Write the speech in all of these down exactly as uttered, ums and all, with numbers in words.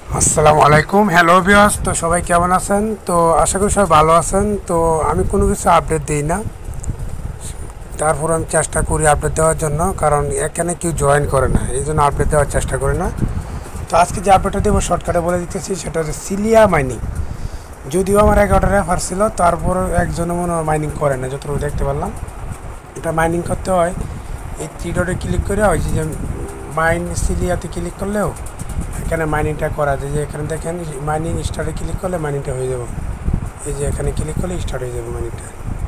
আসসালামু আলাইকুম, hello viewers. তো সবাই কেমন আছেন? তো আশা করি সবাই ভালো আছেন। তো আমি কোনো কিছু আপডেট দিই না, তারপর আমি চেষ্টা করি আপডেট দেওয়ার জন্য, কারণ এখানে কেউ জয়েন করে না, এই জন্য আপডেট দেওয়ার চেষ্টা করি না। তো আজকে যে আপডেটটা দেবো শর্টকাটে বলে দিতেছি, সেটা হচ্ছে সিলিয়া মাইনিং। যদিও আমার এগারোটা রেফার ছিল, তারপরও একজনও মনে হয় মাইনিং করে না, যতটুকু দেখতে পারলাম। এটা মাইনিং করতে হয় এই থ্রি ডটে ক্লিক করে, ওই যে মাইন সিলিয়াতে ক্লিক করলেও এখানে মাইনিংটা করা যায়। যে এখানে দেখেন মাইনিং স্টার্টে ক্লিক করলে মাইনিংটা হয়ে যাবে। এই যে এখানে ক্লিক করলে স্টার্ট হয়ে যাবে মাইনিংটা।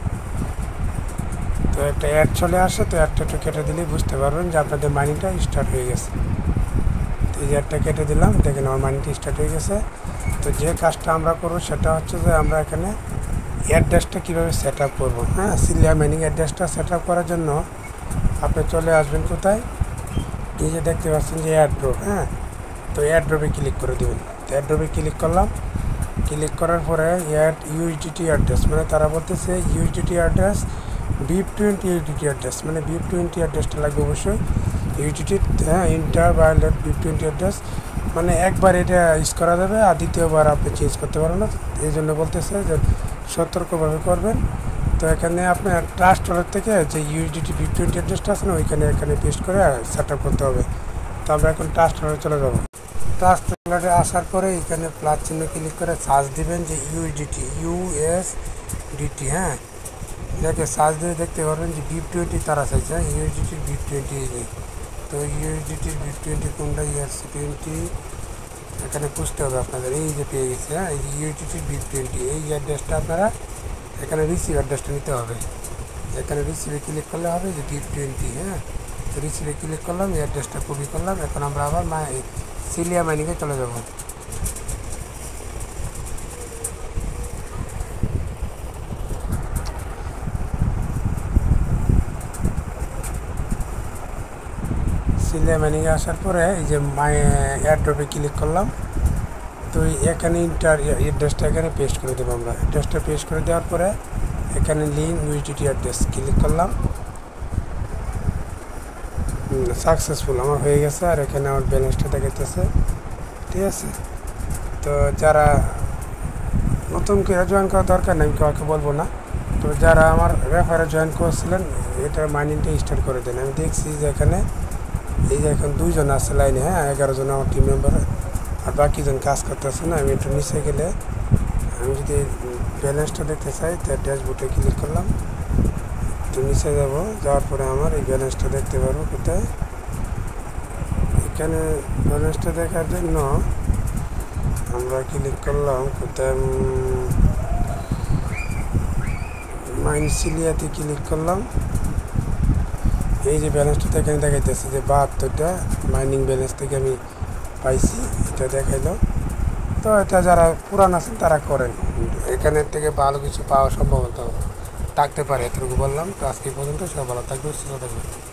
তো একটা অ্যাড চলে আসে, তো অ্যাডটা একটু কেটে দিলেই বুঝতে পারবেন যে আপনাদের মাইনিংটা স্টার্ট হয়ে গেছে। তো এই যে অ্যাডটা কেটে দিলাম, দেখেন আমার মাইনিংটা স্টার্ট হয়ে গেছে। তো যে কাজটা আমরা করবো সেটা হচ্ছে যে আমরা এখানে অ্যাড্রেসটা কীভাবে সেট আপ করবো। হ্যাঁ, সিলিয়া মাইনিং অ্যাড্রেসটা সেট আপ করার জন্য আপনি চলে আসবেন কোথায়, এই যে দেখতে পাচ্ছেন যে অ্যাড্রপ। হ্যাঁ, তো অ্যাড্রপে ক্লিক করে দেবেন। তো অ্যাড্রপে ক্লিক করলাম, ক্লিক করার পরে অ্যাড ইউএসডিটি অ্যাড্রেস, মানে তারা বলতেছে USDT address BEP twenty USDT address, মানে বিপ টোয়েন্টি অ্যাড্রেসটা লাগবে অবশ্যই ইউএসডিটি। হ্যাঁ, ইন্টার ভায়োলেট বিপ টোয়েন্টি অ্যাড্রেস, মানে একবার এটা ইউজ করা যাবে, আর দ্বিতীয়বার আপনি চেঞ্জ করতে পারেন না। এই জন্য বলতেছে যে সতর্কভাবে করবেন। তো এখানে আপনার ট্রাস্ট ওয়ালেট থেকে যে ইউএসডিটি বিপ টোয়েন্টি অ্যাড্রেসটা আছে না, ওইখানে এখানে পেস্ট করে সেট আপ করতে হবে। তো আমরা এখন ট্রাস্ট ওয়ালেটে চলে যাবো। ট্রাস্ট ওয়ালেটে আসার পরে এখানে প্লাস চিহ্ন ক্লিক করে সার্চ দিবেন যে ইউএসডিটি ইউএসডিটি। হ্যাঁ, এটাকে সার্চ দিয়ে দেখতে পারবেন যে বিপ টোয়েন্টি তারা চাইছে, ইউএসডিটির বিপ টোয়েন্টি। তো ইউএসডিটির বিপ টোয়েন্টি কোনটা, ইউএসসি টোয়েন্টি, এখানে খুঁজতে হবে আপনাদের। এই যে পেয়ে গেছে, হ্যাঁ, এই যে ইউএসডিটির বিপ টোয়েন্টি, এই অ্যাড্রেসটা আপনারা এখানে রিসিভ অ্যাড্রেসটা নিতে হবে। এখানে রিসিভে ক্লিক করলে হবে যে বিপ টোয়েন্টি। হ্যাঁ, তো রিসিভে ক্লিক করলাম, এই অ্যাড্রেসটা কপি করলাম। এখন আমরা আবার মা সিলিয়া মাইনিংয়ে চলে যাব। সিলিয়া মাইনিংয়ে আসার পরে এই যে মাই অ্যাড্রপে ক্লিক করলাম। তো এখানে ইন্টার অ্যাড্রেসটা এখানে পেস্ট করে দেবো আমরা। অ্যাড্রেসটা পেস্ট করে দেওয়ার পরে এখানে লিঙ্ক ইউএসডিটি অ্যাড্রেস ক্লিক করলাম। সাকসেসফুল আমার হয়ে গেছে, আর এখানে আমার ব্যালেন্সটা দেখাইতেছে। ঠিক আছে, তো যারা নতুন করে জয়েন করার দরকার নেই, আমি কাউকে বলবো না। তো যারা আমার রেফারে জয়েন করেছিলেন, এটার মাইনিংটা স্টার্ট করে দেন। আমি দেখছি যে এখানে এই যে এখন দুইজন আছে লাইনে, হ্যাঁ, এগারো জন আমার টিম মেম্বার, আর বাকিজন কাজ করতেছে না। আমি একটু নিচে গেলে আমি যদি ব্যালেন্সটা দেখতে চাই, তার ড্যাশবোর্ডে ক্লিক করলাম, একটু নিচে যাব, যাওয়ার পরে আমার এই ব্যালেন্সটা দেখতে পারবো কোথায়। এখানে ব্যালেন্সটা দেখার জন্য আমরা ক্লিক করলাম কোথায়, মাইন সিলিয়াতে ক্লিক করলাম। এই যে ব্যালেন্সটা এখানে দেখাইতেছে যে বাহাত্তরটা মাইনিং ব্যালেন্স থেকে আমি পাইছি, এটা দেখাইলো। তো এটা যারা পুরান আছেন তারা করেন, এখানের থেকে ভালো কিছু পাওয়ার সম্ভাবনা থাকতে পারে, এতটুকু বললাম। তো আজকে পর্যন্ত সব ভালো থাকবে, সুস্থ থাকবে।